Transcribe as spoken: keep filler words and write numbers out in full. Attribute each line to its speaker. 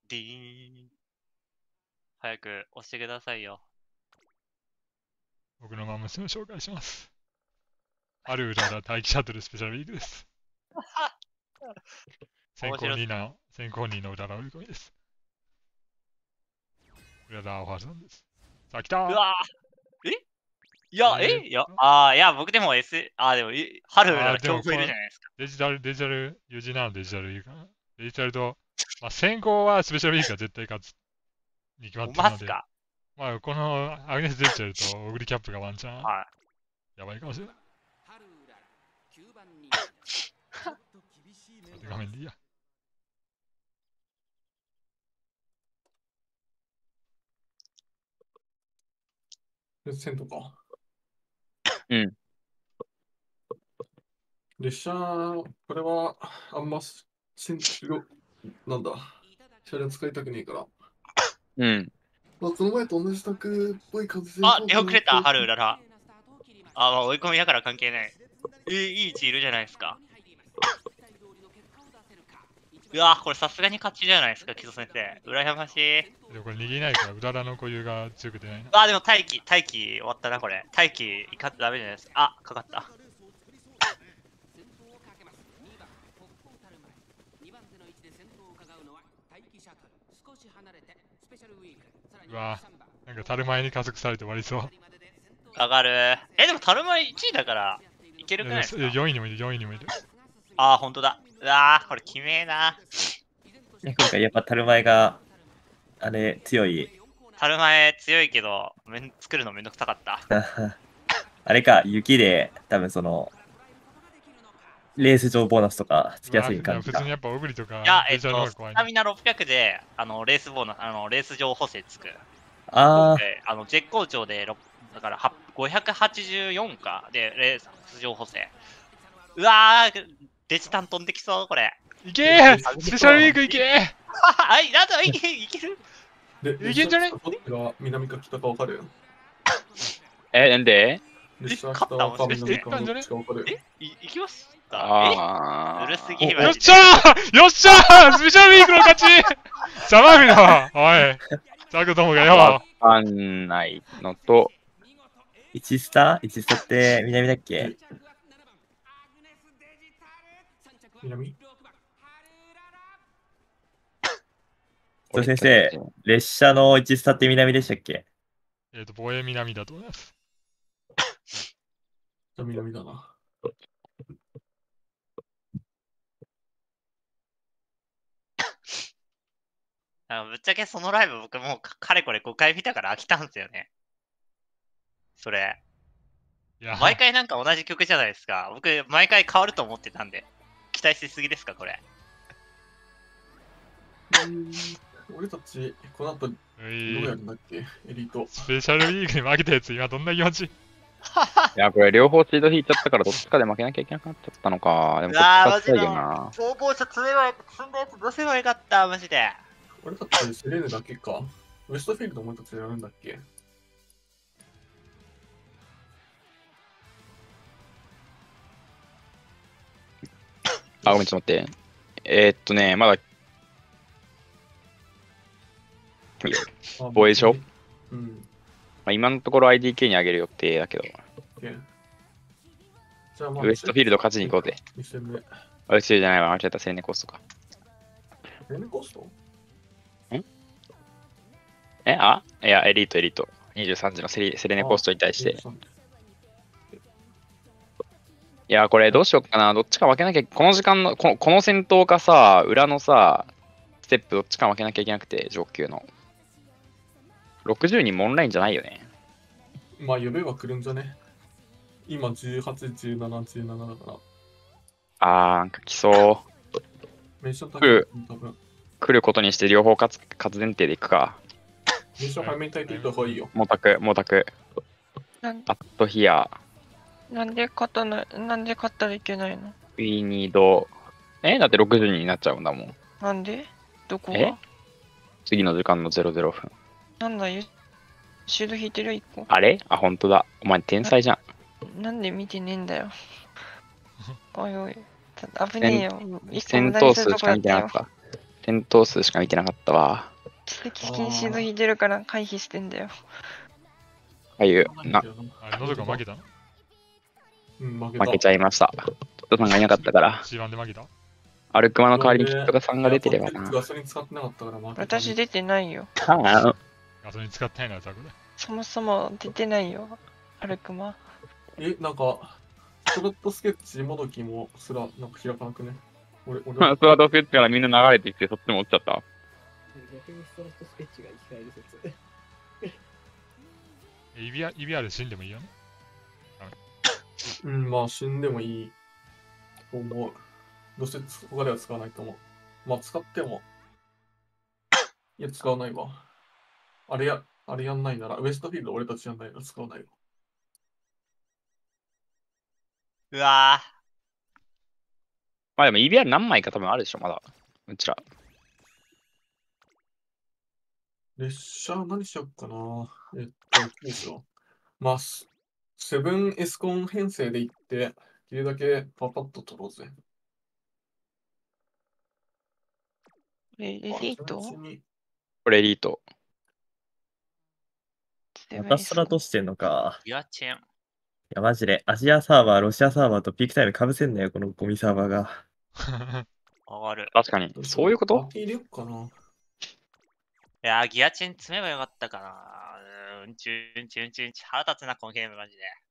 Speaker 1: ディーン。早く押してくださいよ。
Speaker 2: 僕のマン娘を紹介します。あるうらら待機シャトルスペシャルウィークです。先行にいの、先行にいのうらら売り込みです。うららおはさんです。さあ、来たー。
Speaker 1: うわーえいや、えー、いや、ああ、いや、僕でも S、ああ、でも、春うらら強行いるじゃないですか。
Speaker 2: デジタル、デジタル、ユージなのデジタルいいかな。デジタルと、まあ、先行はスペシャルウィークが絶対勝つに決まってるので、まあ、このアグネス・デジタルとオグリキャップがワンチャン、はい、やばいかもしれない。画面でいいや。
Speaker 3: セントか。
Speaker 4: うん。
Speaker 3: 列車、これは、あんま、セント、なんだ、車両使いたくねえから。
Speaker 4: うん。
Speaker 3: まあ、この前と同じ卓っぽい感じで。
Speaker 1: あ、出遅れた、春うらら。あ、まあ、追い込みだから関係ない。えー、いい位置いるじゃないですか。うわこれさすがに勝ちじゃないですか、木戸先生。羨ましい。
Speaker 2: でもこれ逃げないから、うららの固有が強く出ないな。
Speaker 1: あ、でも待機、待機終わったな、これ。待機いかってダメじゃないですか。あ、かかった。
Speaker 2: うわなんか、タルマエに加速されて終わりそう。
Speaker 1: 上がる。え、でもタルマエいちいだから、いけるくないですか？
Speaker 2: よんいにもいる、よんいにもいる。
Speaker 1: あー、ほんとだ。うわー、これきめえな。
Speaker 4: 今回やっぱタルマエが、あれ、強い。
Speaker 1: タルマエ強いけど、めん作るのめんどくさかった。
Speaker 4: あれか、雪で、多分その、レース上ボーナスとかつきやすい感じか。
Speaker 2: 普通にやっぱオグリとか、
Speaker 1: いや、えっと、スタミナろっぴゃくで、あの、レースボーナス、あの、レース上補正つく。
Speaker 4: あ
Speaker 1: あの、絶好調で、だからごひゃくはちじゅうよんかで、レース上補正。うわー、デジタン飛んできそう、これ。
Speaker 2: いけースペシャルウィークいけー
Speaker 1: あ、い、なんだ、いけ、いける
Speaker 2: いけんじゃね
Speaker 3: 南か北か分かる
Speaker 4: え、なんで
Speaker 1: え、勝ったもしかして。え、い、行きました
Speaker 4: あ
Speaker 1: えうるすぎ
Speaker 2: よっしゃーよっしゃースペシャルウィークの勝ちざまみろおいザクどもがよ
Speaker 4: わかんないのと、いちスタ ?いち スタって南だっけ
Speaker 3: 南
Speaker 4: そう先生、列車のいちスタって南でしたっけ？
Speaker 2: えっと、防衛南だと思います。
Speaker 3: じゃあ南だな。
Speaker 1: ぶっちゃけそのライブ僕もうかれこれごかい見たから飽きたんですよね。それ。毎回なんか同じ曲じゃないですか。僕、毎回変わると思ってたんで。期待しすぎですか、これ。
Speaker 3: 俺たち、この後、どうやるんだっけ、エリート。
Speaker 2: スペシャルウィークに負けたやつ、今どんな気持ちい
Speaker 4: や、これ両方シード引いちゃったからどっちかで負けなきゃいけなくなっちゃったのか。でもこっち勝ちたいよな。
Speaker 1: 総合者積めば、積んだやつ出せばよかった、マジで。
Speaker 3: 俺たちセレーヌだけか。ウエストフィールド俺たちやるんだっけ。
Speaker 4: あ、ごめん、ちょっと待って。えー、っとね、まだ。防衛でしょ？
Speaker 3: うん。
Speaker 4: まあ、今のところ アイディーケー にあげる予定だけど。
Speaker 3: じゃあまあ、
Speaker 4: ウエストフィールド勝ちに行こうぜ。
Speaker 3: に戦目。
Speaker 4: ウエストフィールドじゃないわ、間違えた、セレネコストか。
Speaker 3: セレネコスト？
Speaker 4: んえ、あいや、エリート、エリート。にじゅうさんじのセレセレネコストに対して。いや、これどうしようかな。どっちか負けなきゃ、この時間の、このこの戦闘かさ、裏のさ、ステップどっちか負けなきゃいけなくて、上級の。ろくじゅうにんもオンラインじゃないよね。
Speaker 3: まあ、呼べば来るんじゃね。今じゅうはち、じゅうなな、じゅうななだから。
Speaker 4: あー、なんか来そう。
Speaker 3: メッション
Speaker 4: 来る、来ることにして両方勝つ、勝つ前提でいくか。
Speaker 3: メッション早めに炊いていった方がいいよ。
Speaker 4: モタク、モタク。アットヒア。
Speaker 5: なんで勝ったの、なんで勝ったらいけないの？
Speaker 4: We need。えだってろくじゅうにんになっちゃうんだもん。
Speaker 5: なんでどこ
Speaker 4: が次の時間のゼロゼロふん。
Speaker 5: なんだよ。シールド引いてるよ、いっこ。
Speaker 4: あれあ、ほんとだ。お前天才じゃ
Speaker 5: ん。なんで見てねえんだよ。おいおい。危ねえよ。
Speaker 4: 戦闘数しか見てなかった。 戦闘数しか見てなかったわ。
Speaker 5: 知的禁止の引いてるから回避してんだよ。
Speaker 4: ああいう、な、
Speaker 2: あれ、喉が負けたの
Speaker 3: うん、負けた。
Speaker 4: 負けちゃいました。トットさんがいなかったから。
Speaker 2: シーワン で負けた
Speaker 4: アルクマの代わりにキットガさんが出てればな。
Speaker 3: ガソリン使ってなかったから負けた。
Speaker 5: 私出てないよ。
Speaker 4: ああ、
Speaker 2: ガソリン使ってないのやつはこれ。
Speaker 5: そもそも出てないよ。アルクマ。
Speaker 3: え、なんか、ストレットスケッチもどきもすらなんか開かなくね。俺、俺
Speaker 4: まあ、スワードフェッチからみんな流れてきて、そっちも落ちちゃった。
Speaker 6: 逆にストレットスケッチが生き返る説。
Speaker 2: イビア、イビアで死んでもいいよね。
Speaker 3: うん、まあ死んでもいいと思う。どうせ他では使わないと思う。まあ使っても。いや、使わないわ。あれや、あれやんないなら、ウエストフィールド俺たちやんないなら使わないわ。
Speaker 1: うわ
Speaker 4: まあでも イービーアール 何枚か多分あるでしょ、まだ。うちら。
Speaker 3: 列車何しよっかな。えっと、いいですよ。まあ、セブンエスコン編成で行って、できるだけパパッと取ろうぜ。
Speaker 5: レレリート
Speaker 4: これエリート。
Speaker 6: またストラトしてんのか。
Speaker 1: ギアチェン。
Speaker 6: いや、マジで、アジアサーバー、ロシアサーバーとピークタイムかぶせんなよ、このゴミサーバーが。
Speaker 1: 上がる。
Speaker 4: 確かに。そういうこと
Speaker 3: 入れよっかな。
Speaker 1: いやー、ギアチェン積めばよかったかな。うんちゅんちゅんちゅんちゅん。腹立つな、このゲームマジで。